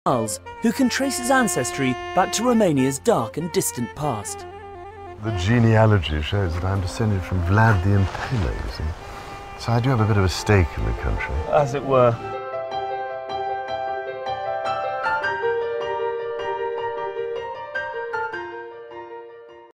Charles, who can trace his ancestry back to Romania's dark and distant past. The genealogy shows that I'm descended from Vlad the Impaler, you see. So I do have a bit of a stake in the country. As it were.